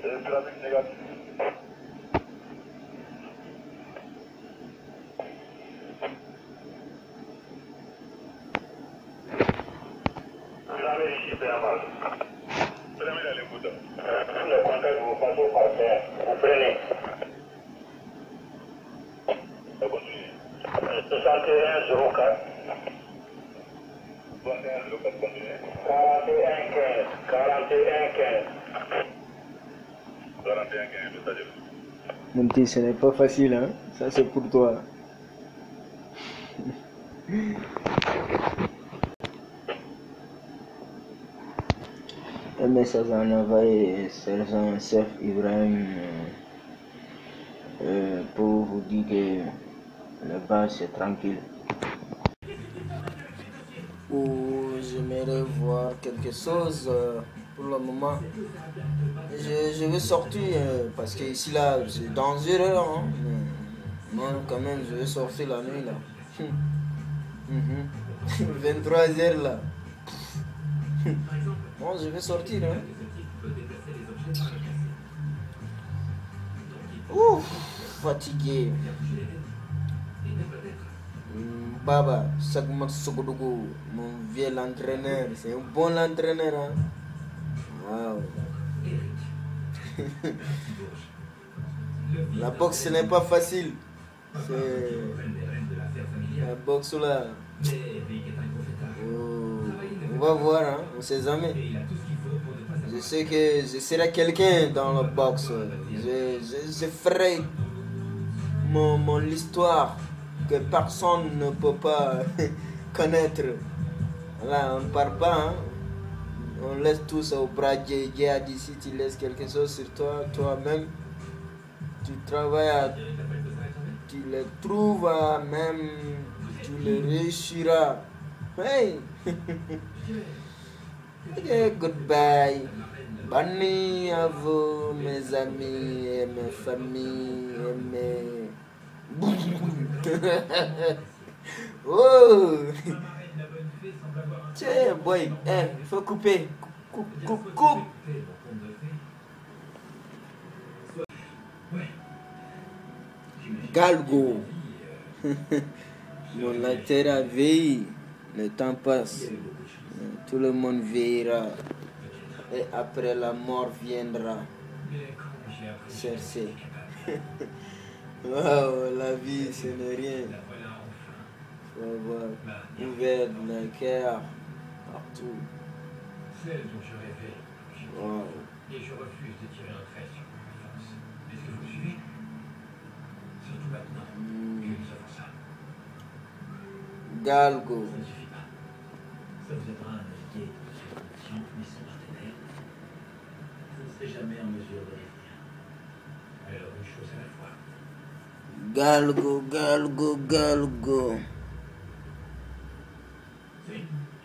Trafic négatif. Vous avez ici mal. Prenez les boutons. Le contact vous passez par terre. Vous prenez. Continuez. 6104. 6104, continuez. 4115. 4115. 4115, message. Mon petit, ce n'est pas facile, hein. Ça, c'est pour toi. Un message envoyé sergent chef Ibrahim pour vous dire que le bas c'est tranquille. Ou j'aimerais voir quelque chose pour le moment. Je vais sortir parce que ici là c'est dangereux. Hein? Moi quand même je vais sortir la nuit là. 23h là. Bon, je vais sortir. Hein? Ouf, fatigué. Baba, Sagmat Sogodogo, mon vieux entraîneur, c'est un bon entraîneur. Hein? Wow. La boxe ce n'est pas facile. C'est la boxe là. Oh, on va voir, hein? On sait jamais. Je sais que je serai quelqu'un dans la boxe. Je ferai mon histoire que personne ne peut pas connaître. Là, on ne parle pas, hein? On laisse tout ça au bras de Dieu. D'ici, tu laisses quelque chose sur toi, toi-même. Tu travailles, tu le trouves, même tu le réussiras. Hey! Okay, goodbye. Bonne nuit à vous, mes amis et mes familles et mes... Oh! Tiens, boy, il faut couper. Coupe. Galgo. Mon latéral veille. Le temps passe. Tout le monde veillera. Et après la mort viendra chercher. Wow, la vie ce n'est rien. Faut avoir ouvert le cœur partout. Celle dont je rêvais, Wow. et je refuse de tirer un trait sur ma force. Est-ce que vous suivez? Surtout maintenant que nous avons ça. Galgo. Ça ne suffit pas. Ça vous aidera à naviguer dans ces conditions, mais sans partenaire, vous ne serez jamais en mesure de les tenir. Alors une chose à la fois. Galgo. Oui.